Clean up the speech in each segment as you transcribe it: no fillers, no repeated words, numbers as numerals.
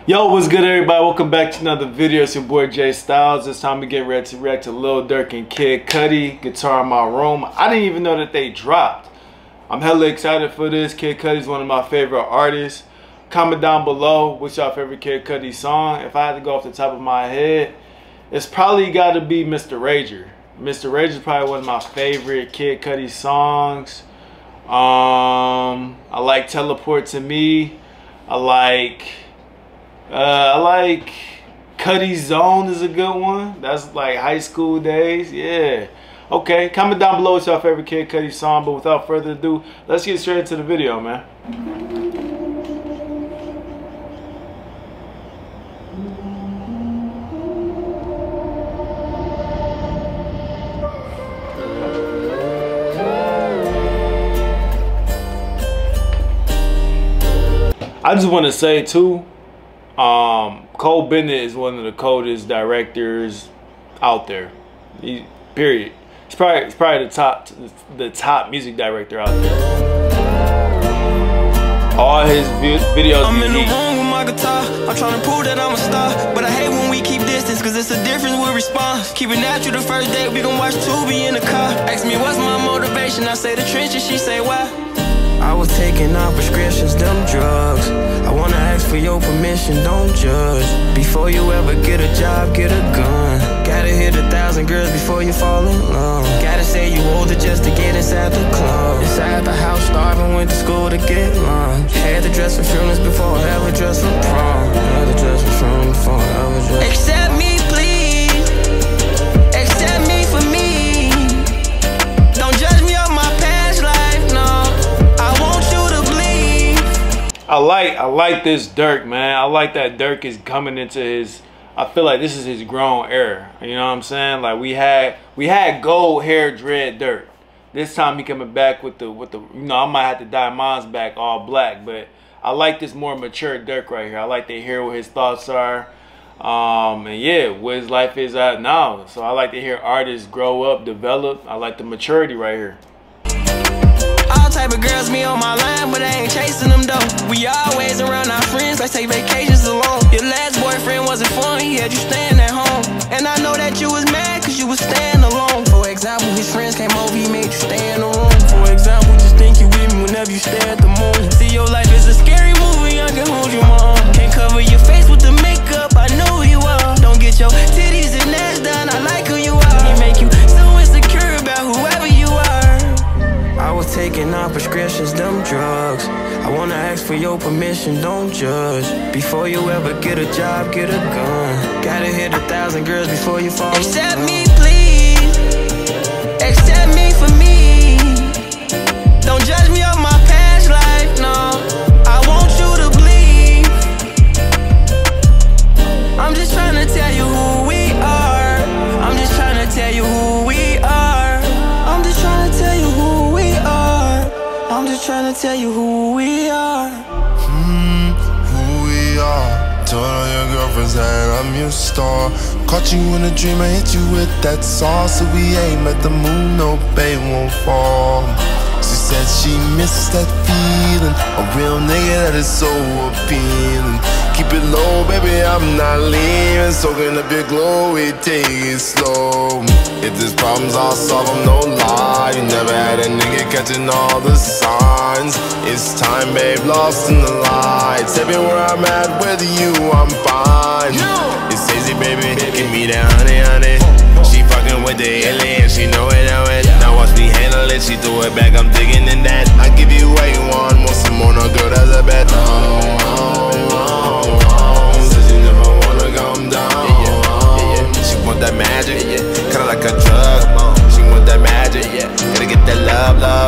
Yo, what's good, everybody? Welcome back to another video. It's your boy Jay Styles. This time we get ready to react to Lil Durk and Kid Cudi, Guitar in My Room. I didn't even know that they dropped. I'm hella excited for this. Kid Cudi's one of my favorite artists. Comment down below what's your favorite Kid Cudi song. If I had to go off the top of my head, it's probably got to be Mr. Rager. Mr. Rager is probably one of my favorite Kid Cudi songs. I like Teleport to Me. I like Cudi's Zone is a good one. That's like high school days. Yeah. Okay. Comment down below what's your favorite Kid Cudi song. But without further ado, let's get straight into the video, man. I just want to say too, Cole Bennett is one of the coldest directors out there. Period. He's probably the top music director out there. All his videos. I'm in the room with my guitar. I'm trying to prove that I'm a star, but I hate when we keep distance, cause it's a difference with response. Keep it natural the first date. We gon' watch Tubi in the car. Ask me what's my motivation. I say the trenches. She say why. I was taking out prescriptions, them drugs. I wanna ask for your permission, don't judge. Before you ever get a job, get a gun. Gotta hit 1,000 girls before you fall in love. Gotta say you older just to get inside the club. Inside the house, starving, went to school to get lunch. Had to dress for funerals before I ever dressed for prom. Had to dress for funerals before I ever dressed. Accept me, please. Accept me for me. Don't judge me on my past life, no. I like this Durk, man. I like that Durk is coming into his, I feel like this is his grown era. You know what I'm saying? Like we had gold hair dread Durk. This time he coming back with the you know, I might have to dye mine's back all black, but I like this more mature Durk right here. I like to hear what his thoughts are. And yeah, where his life is at now. So I like to hear artists grow up, develop. I like the maturity right here. All type of girls me on my line, but I ain't chasing them though. We always around our friends, I take vacations alone. Your last boyfriend wasn't fun, he had you staying at home. And I know that you was mad cause you was staying alone. For example, his friends came over, he made you stay in the room. For example, just think you with me whenever you stare at the moon. See, your life is a scary movie, I can hold you on. Can't cover your face with the makeup, I know who you are. Don't get your titties and ass done, I like who you are. He make you so insecure about whoever you are. I was taking out prescriptions, them drugs. I wanna ask for your permission, don't judge. Before you ever get a job, get a gun. Gotta hit 1,000 girls before you fall in love. Accept me, please. Accept me for me. Don't judge me on my past life, no. I want you to believe. I'm just trying to tell you who we are. I'm just trying to tell you who we are. I'm just trying to tell you who we are. I'm just trying to tell you who we are. Who we are. Told all your girlfriends that I'm your star. Caught you in a dream, I hit you with that sauce. So we aim at the moon, no babe won't fall. She said she missed that feeling. A real nigga that is so appealing. Keep it low, baby, I'm not leaving. Soaking up your glow, we take it slow. If there's problems, I'll solve them, no lie. You never had a nigga catching all the signs. It's time, babe, lost in the lights. Everywhere I'm at, with you, I'm fine. It's easy, baby, give me that honey, honey. She fucking with the alien, she know it, know it. Now watch me handle it, she threw it back, I'm digging in that. I give you what you want some more, no girl, that's a bet. Says you never wanna come down. She want that magic, kinda like a drug. She want that magic, gotta get that love.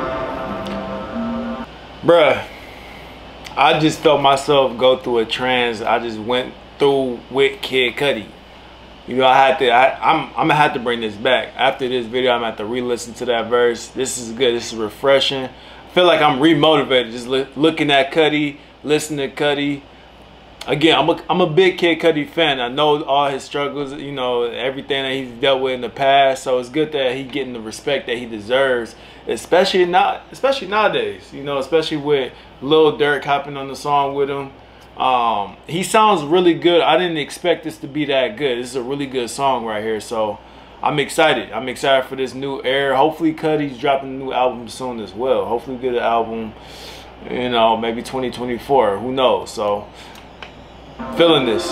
Bruh, I just felt myself go through a trance I just went through with Kid Cudi. You know, I'm gonna have to bring this back. After this video, I'm gonna have to re-listen to that verse. This is good, this is refreshing. I feel like I'm re-motivated just looking at Cudi, listening to Cudi. Again, I'm a big Kid Cudi fan. I know all his struggles, you know, everything that he's dealt with in the past. So it's good that he's getting the respect that he deserves, especially nowadays. You know, especially with Lil Durk hopping on the song with him. He sounds really good. I didn't expect this to be that good. This is a really good song right here. So I'm excited. I'm excited for this new era. Hopefully Cudi's dropping a new album soon as well. Hopefully we get an album, you know, maybe 2024. Who knows? So feeling this.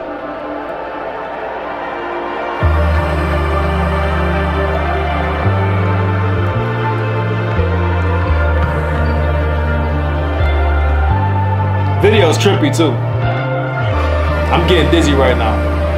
Video's trippy too. I'm getting dizzy right now.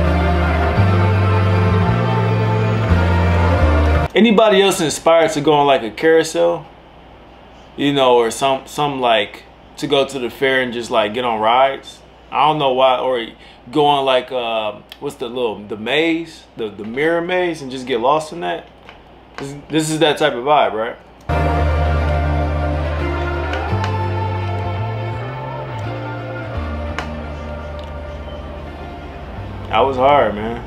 Anybody else inspired to go on like a carousel? You know, or some like to go to the fair and just like get on rides? I don't know why, or go on like what's the maze, the mirror maze, and just get lost in that. This is that type of vibe, right? That was hard, man.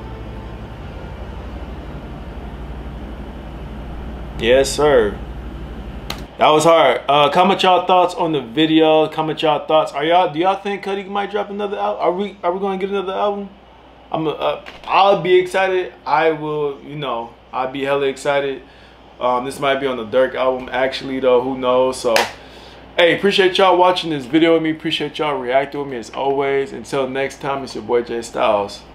Yes, sir. That was hard. Comment y'all thoughts on the video. Comment y'all thoughts. Do y'all think Cudi might drop another album? Are we going to get another album? I'll be excited. I will, you know, I'll be hella excited. This might be on the Durk album, actually, though. Who knows? So, hey, appreciate y'all watching this video with me. Appreciate y'all reacting with me as always. Until next time, it's your boy Jay Styles.